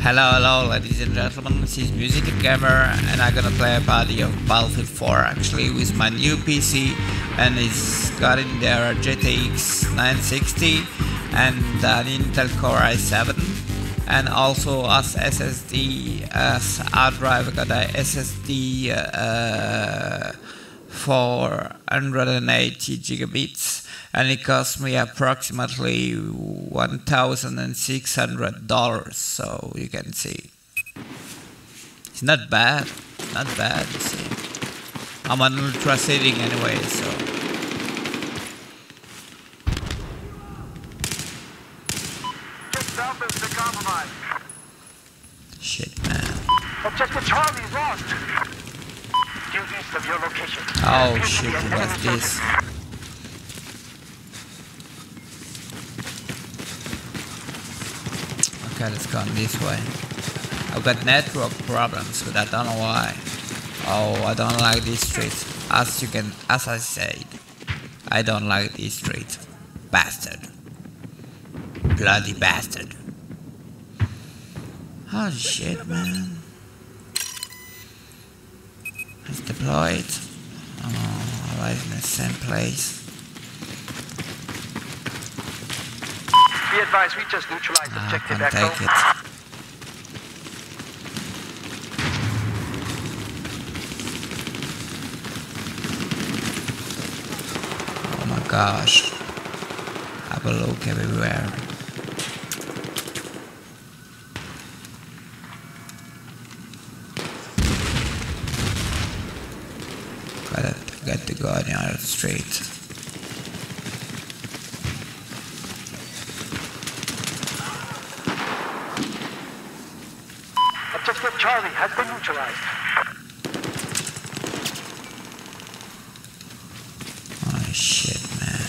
Hello, ladies and gentlemen, this is Music and Gamer, and I'm gonna play a party of Battlefield 4 actually with my new PC, and it's got in there a GTX 960 and an Intel Core i7, and also as SSD, as hard drive, I got a SSD 480 gigabits, and it cost me approximately $1,600, so you can see it's not bad, you see. I'm on ultra setting anyway, so shit, man. Objective Charlie is lost. Due east of your location. Oh shit, what's this? Okay, let's go this way. I've got network problems, but I don't know why. Oh, I don't like this street. As I said, I don't like this street. Bastard. Bloody bastard. Oh shit, man. Let's deploy it. Oh, right in the same place. Be advised, we just neutralized objective I can't take it. Oh my gosh. Have a look everywhere. Got to go on the other street. Objective Charlie has been neutralized. Oh shit, man.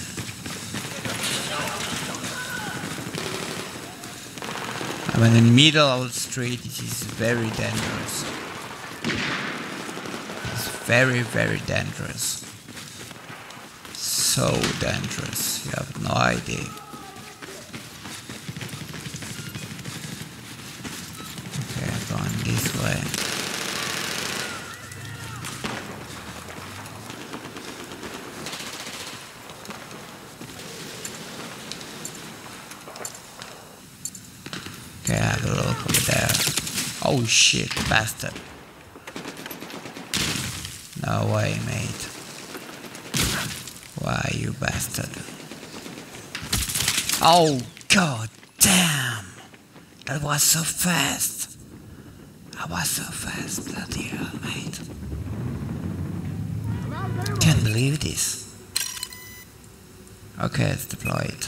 I'm in the middle of the street. This is very dangerous. It's very, very dangerous. So dangerous. You have no idea. Okay, going this way. Okay, have a look over there. Oh shit, bastard. No way, mate. Why, you bastard. Oh, god damn. That was so fast. I was so fast, bloody hell, mate. Can't believe this. Okay, let's deploy it.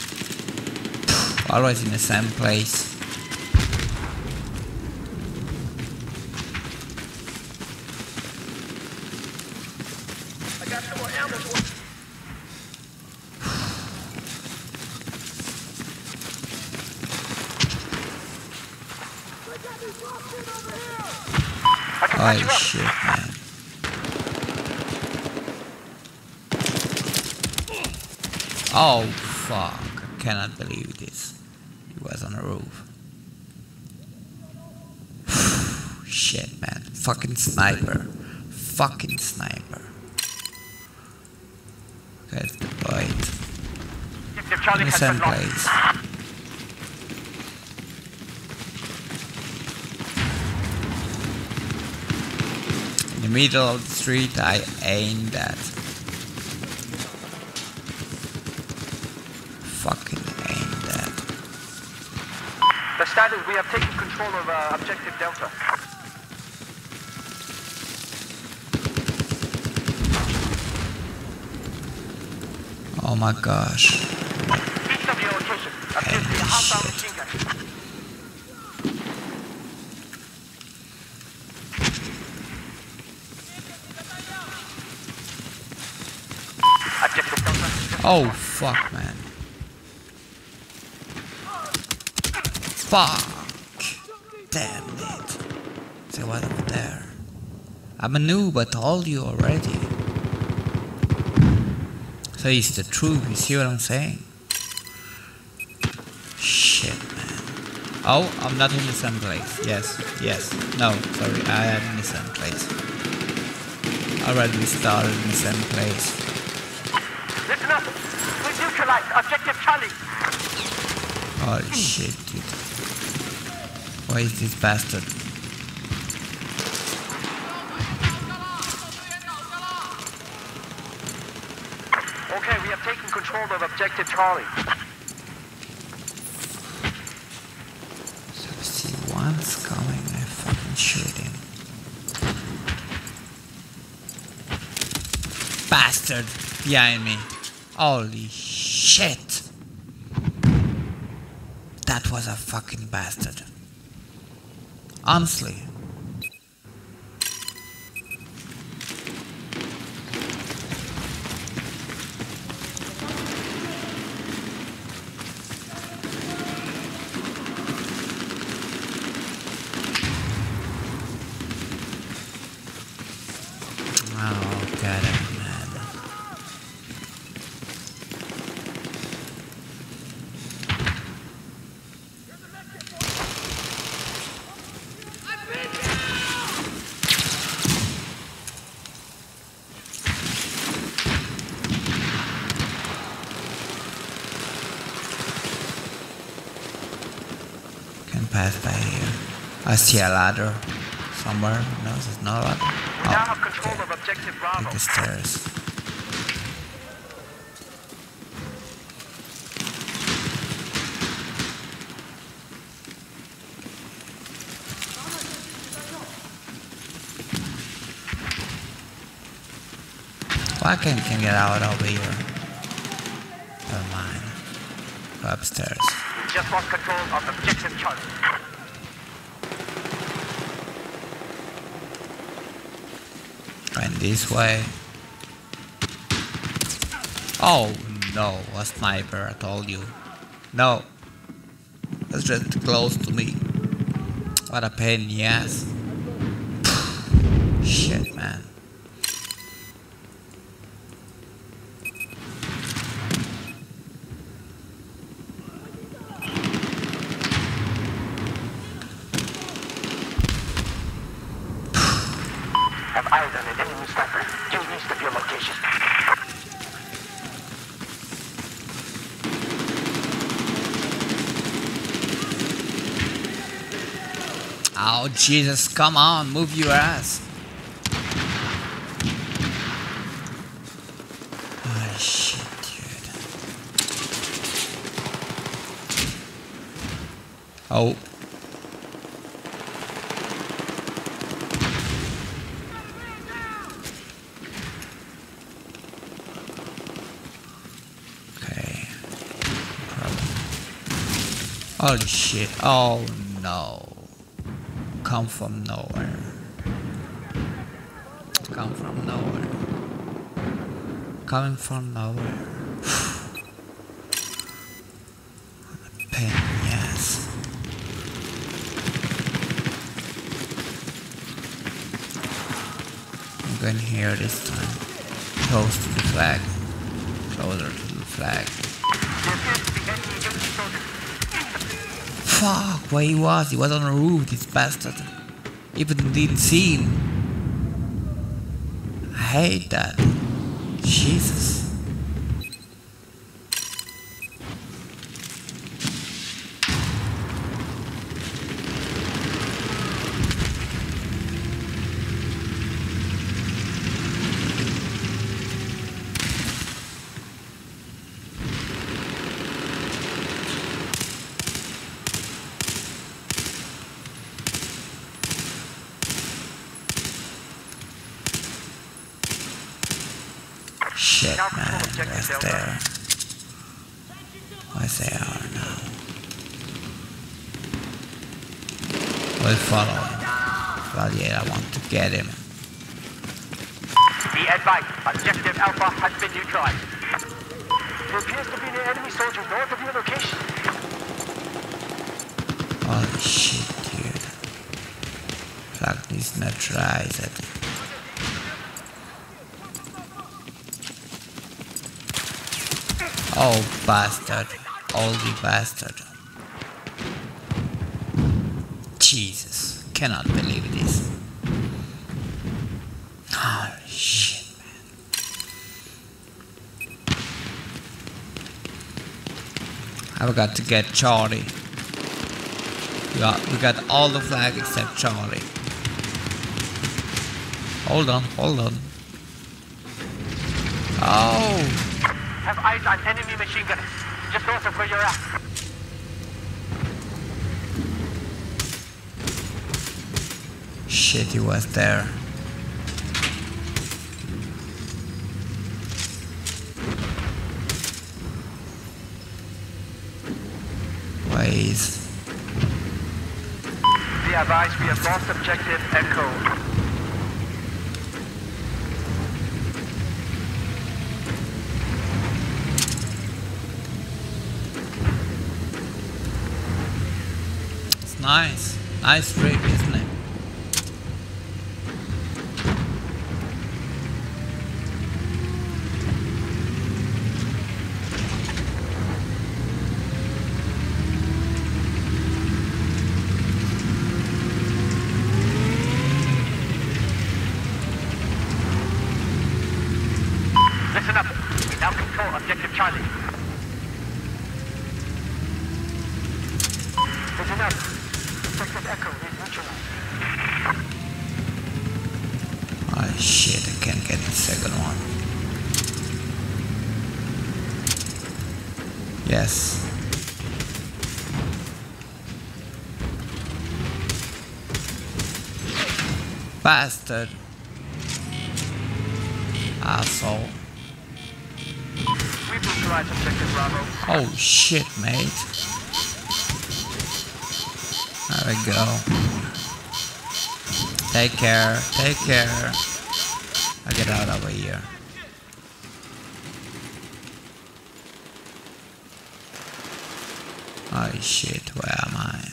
Always in the same place. I got some more ammo. Oh shit, man. Oh fuck, I cannot believe this. He was on the roof. Shit, man. Fucking sniper. Fucking sniper. Okay, let's deploy it. Objective Charlie In the has same been lost. place. In the middle of the street, I aimed at. Fucking aimed at. The status, we have taken control of objective Delta. Oh my gosh. East of your location. Appears to be a hostile machine gun. Objective Delta. Oh fuck, man. Fuck. Damn it. So what over there? I'm a noob, I told you already. So it's the truth, you see what I'm saying? Shit, man. Oh, I'm not in the same place. Yes, yes. No, sorry, I am in the same place. Already started in the same place. Listen up! We neutralized Objective Charlie! Holy shit, dude. Where is this bastard? Okay, we have taken control of Objective Charlie. So see, one's coming, I fucking shoot him. Bastard behind me. Holy shit. That was a fucking bastard. Honestly. Oh, god, man. Can pass by here. I see a ladder somewhere. No, there's no ladder. We now have control of Objective Bravo. Take the stairs. Well, I can get out over here. Never mind. Go upstairs. We just lost control of Objective Charlie. Going this way. Oh no, a sniper, I told you. No. That's just close to me. What a pain in the ass. Shit, man. Have eyes on an enemy sniper. You need to your location. Oh Jesus, come on, move your ass. Oh shit, dude. Oh. Okay. Holy shit. Oh no. Come from nowhere. Come from nowhere. Coming from nowhere. Pain in the ass. I'm going here this time. Close to the flag. Closer to the flag. There appears to be enemy Yankee soldiers. Fuck, where he was? He was on the roof, this bastard. Even didn't see him. I hate that. Jesus. Shit, man, where's there? Where's they are now? We'll follow him. Well, yeah, I want to get him. Be advised, Objective Alpha has been neutralized. There appears to be an enemy soldier north of your location. Holy shit, dude. Flag is neutralized. Oh, bastard. Oldie bastard. cannot believe this. Oh shit, man. I've got to get Charlie. We got all the flag except Charlie. Hold on. Oh! Have eyes on enemy machine gunners, just north of where you're at. Shit, he was there. Ways. Be advised, we have lost objective Echo. Nice rig, isn't it? Listen up. We now control objective Charlie. Listen up. Objective Echo is neutralized. Oh shit, I can't get the second one. Yes. Bastard. Asshole. We've neutralized objective Bravo. Oh shit, mate. There we go. Take care. I'll get out over here. Oh shit, where am I?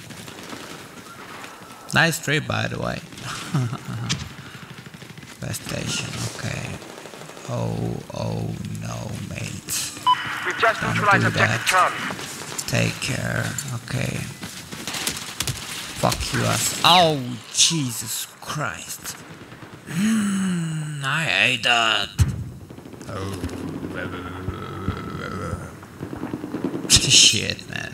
Nice trip, by the way. Best station, okay. Oh no, mate. We've just Don't neutralized do objective that. Charlie. Take care, okay. Fuck you ass. Oh, Jesus Christ. I hate that. Oh. Shit, man.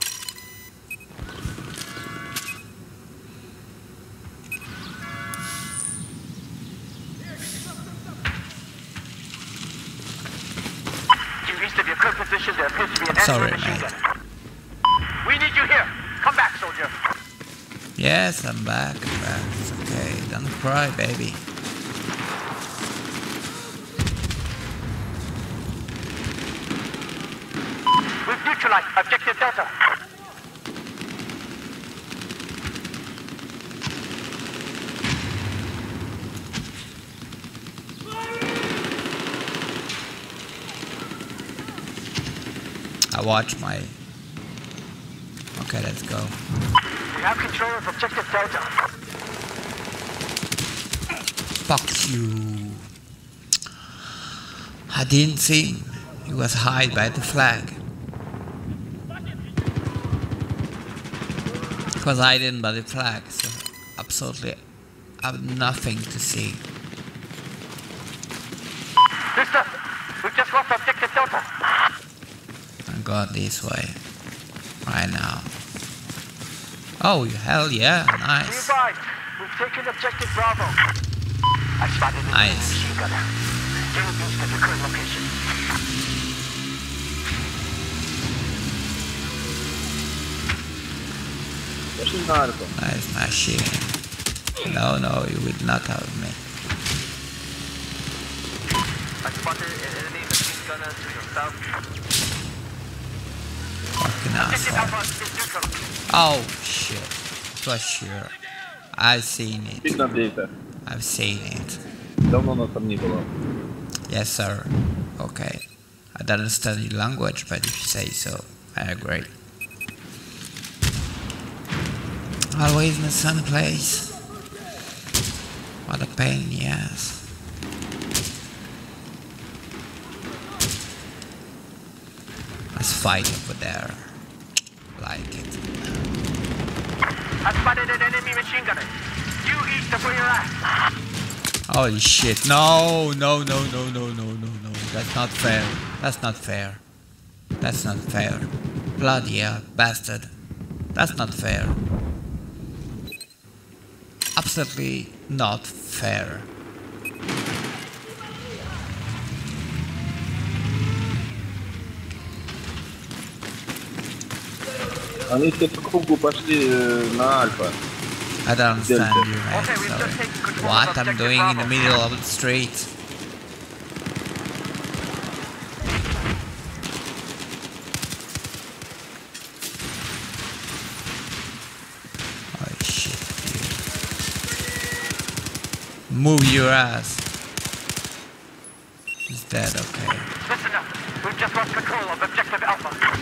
You east of your current position, there appears to be an Sorry, anti-machine mate. gunner. We need you here. Come back, soldier. Yes, I'm back. It's okay. Don't cry, baby. We've neutralized objective Delta. I watch my... Okay, let's go. We have control of objective Delta. Fuck you. I didn't see him. He was hid by the flag. He was hidden by the flag, so absolutely I have nothing to see. Mister, we've just lost objective Delta. I got this way. Right now. Oh, hell yeah, Be nice. advised, we've taken objective Bravo. I spotted an enemy Nice. machine gunner. They're east of your current location. Nice machine. No, you will not have me. I spotted an enemy machine gunner to your south. Fucking Objective asshole. Alpha is neutral. Oh shit. For sure. I've seen it. Видно где-то. I've seen it. Давно нас там не было. Yes, sir. Okay. I don't understand your language, but if you say so, I agree. Always in the same place. What a pain in the ass. Let's fight over there. Like it. I spotted an enemy machine gunner. You eat the for your ass. Holy shit. No, no, no, no, no, no, no, no. That's not fair. That's not fair. That's not fair. Bloody hell, bastard. That's not fair. Absolutely not fair. Они все по кругу пошли на Альфа. I don't understand Delta. you, man. Okay, we've just Sorry. taken control What of I'm objective doing in the Bravo. middle of the street. Oh shit. Move your ass. He's dead, okay. Listen up. We've just lost control of objective Alpha.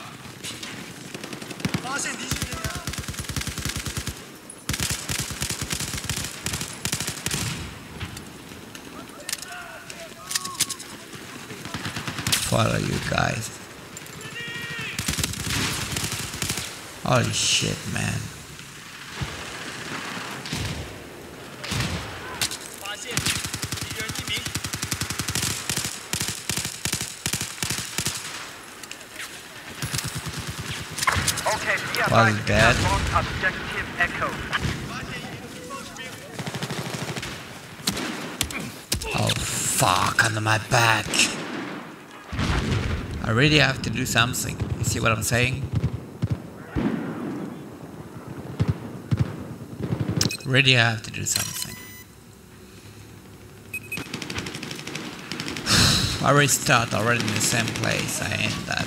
Follow you guys. Holy shit, man. Okay, be Well, advised, we dead. have lost objective Echo. Oh fuck, under my back. I really have to do something. You see what I'm saying? Really have to do something. I restart already in the same place I end that.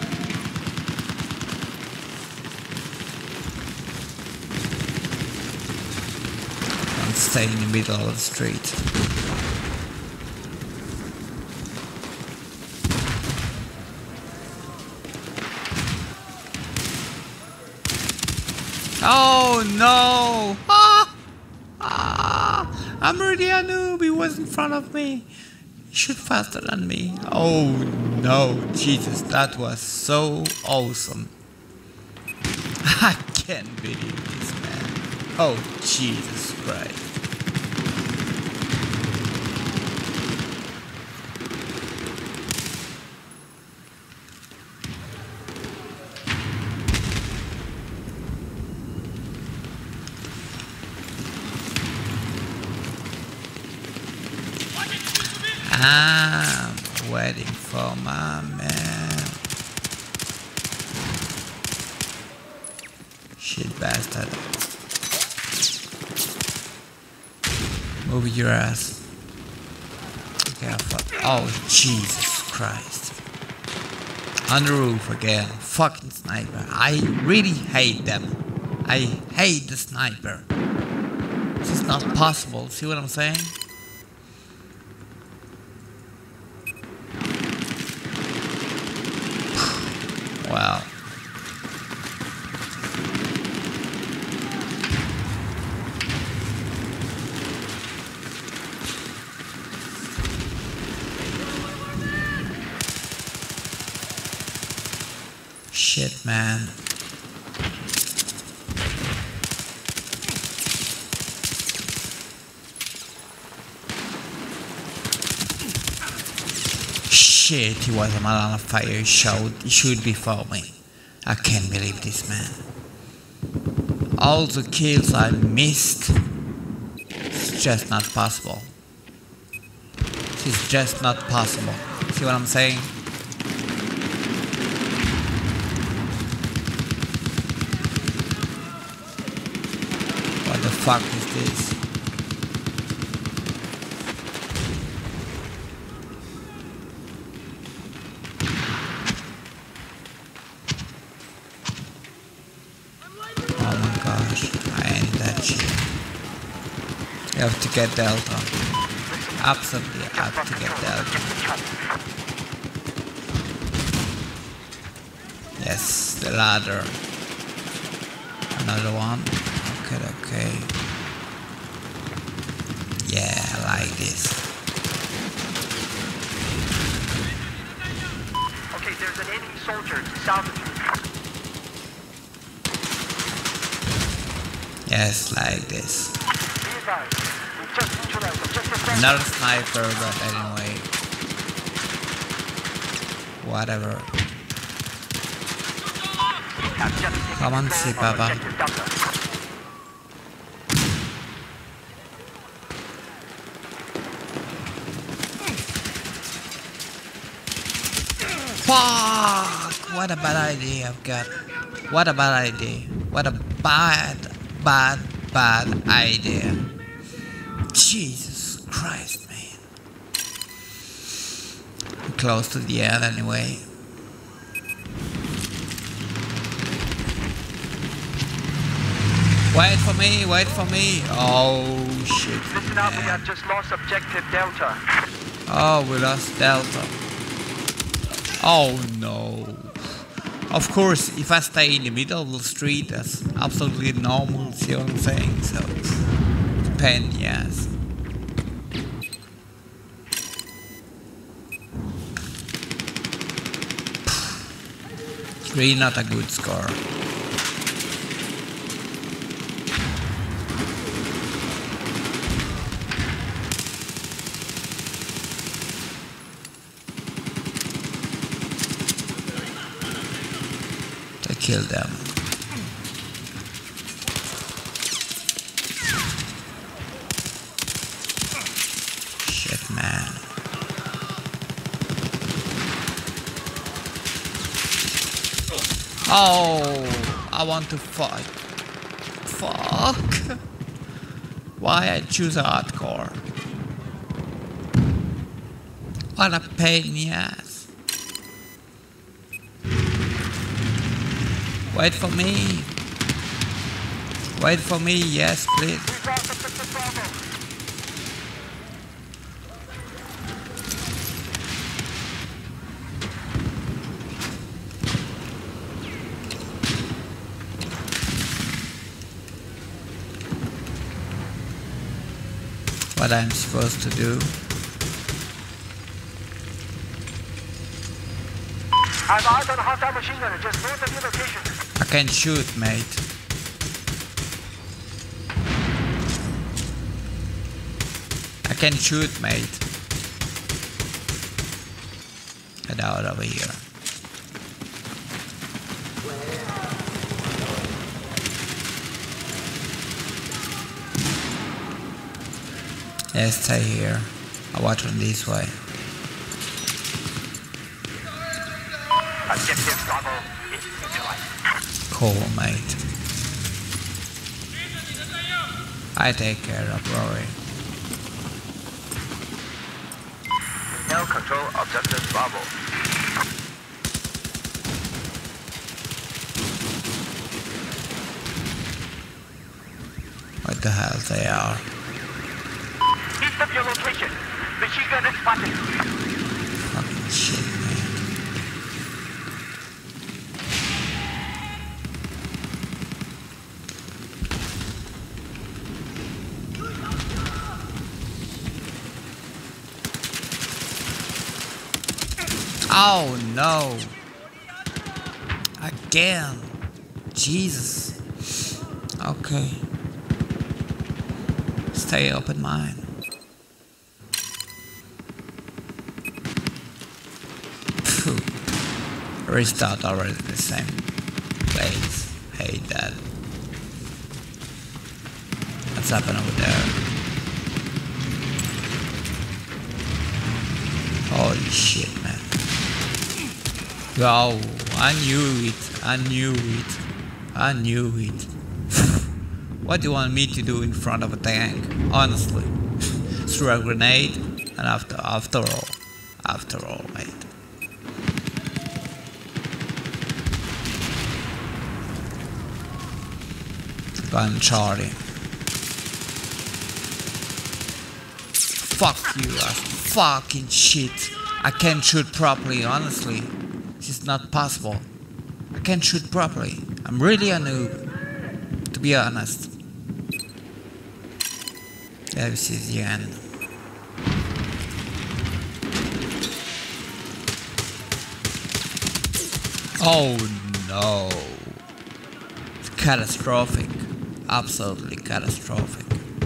I'm staying in the middle of the street. Oh no! I'm really a noob. He was in front of me. He shoot faster than me. Oh no, Jesus, that was so awesome. I can't believe this, man. Oh Jesus Christ. I'm waiting for my man. Shit bastard. Move your ass. Okay, oh Jesus Christ. On the roof again. Fucking sniper. I really hate them. I hate the sniper. This is not possible. See what I'm saying? Wow. Shit, man. Shit, he was a man on fire. He should be for me. I can't believe this, man. All the kills I missed. It's just not possible. It's just not possible. See what I'm saying? What the fuck is this? Oh my gosh, I ain't that shit. You have to get Delta. Absolutely have to get Delta. Yes, the ladder. Another one. Okay. Yeah, I like this. Okay, there's an enemy soldier south of you. Yes, like this. Be advised, we've just neutralized objective Another sniper, but anyway. Whatever. Come on, see, Papa. Fuck! What a bad idea I've got. What a bad idea. What a bad idea. Jesus Christ, man. I'm close to the end anyway. Wait for me, wait for me. Oh shit. Listen up, we have just lost objective Delta. Oh, we lost Delta. Oh no. Of course, if I stay in the middle of the street, that's absolutely normal, see what I'm saying? So, pain in the ass. It's really not a good score. Kill them. Shit, man. Oh, I want to fight. Fuck. Why I choose hardcore? What a pain in the ass. Wait for me. Wait for me, yes, please. What I'm supposed to do? I've eyes on a hostile machine gunner just north of your location. I can shoot, mate. I can shoot, mate. Get out over here. Let's stay here. I'll watch from this way. Objective Bravo is neutralized. Cool, mate. I take care of Rory. Now control objective Bravo. What the hell they are? East of your location. Machine gun is spotted. Fucking shit, man. Oh no! Again! Jesus! Okay. Stay open mind. Phew. Restart already the same place. Hate that. What's happening over there? Holy shit, man. Wow, I knew it. I knew it. I knew it. What do you want me to do in front of a tank? Honestly. Throw a grenade and after all, mate. Gun Charlie. Fuck you, ass fucking shit. I can't shoot properly, honestly. This is not possible. I can't shoot properly. I'm really a noob, to be honest. This is the end. Oh no. It's catastrophic. Absolutely catastrophic.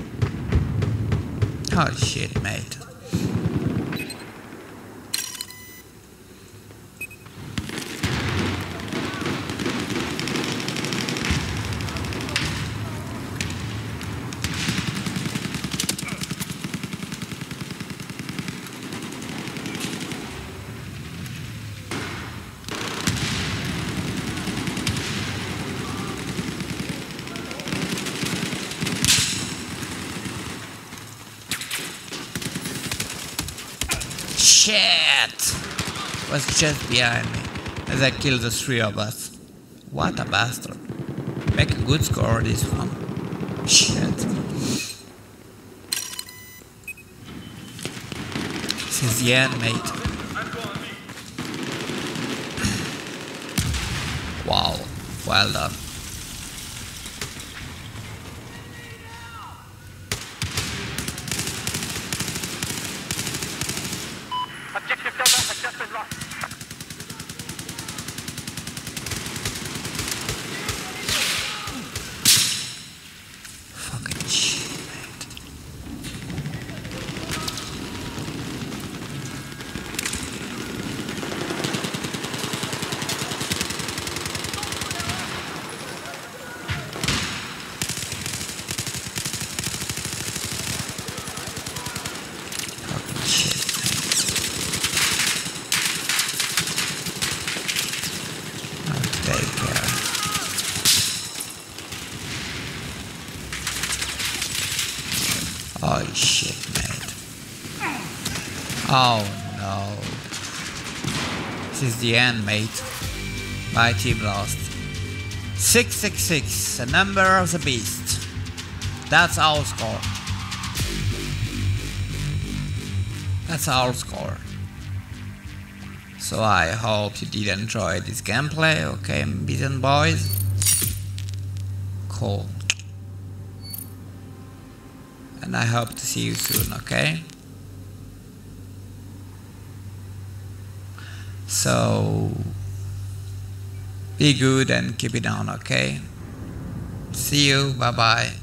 Holy shit, mate. Shit! Was just behind me as I killed the three of us. What a bastard. Make a good score this one. Shit. This is the end, mate. Wow. Well done. Objective Delta has just been lost. Fucking shit, mate. Fucking shit, mate. I'll take care. Holy shit, mate. Oh no. This is the end, mate. My team lost. 666, a number of the beast. That's our score. That's our score. So I hope you did enjoy this gameplay, okay, beaten boys? Cool. And I hope to see you soon, okay? So be good and keep it on, okay? See you, bye bye.